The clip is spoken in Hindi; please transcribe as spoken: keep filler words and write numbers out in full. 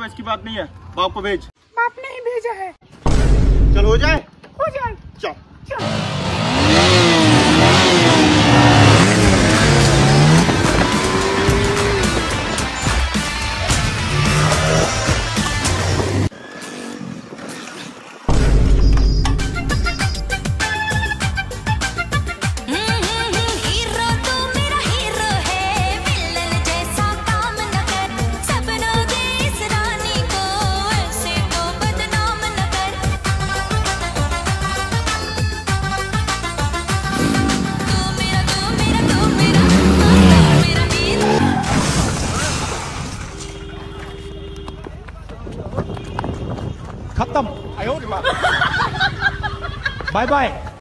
रोमांस की बात नहीं है, बाप को भेज। बाप ने ही भेजा है। चल हो जाए, हो जाए। चल चल। खत्म। Bye bye.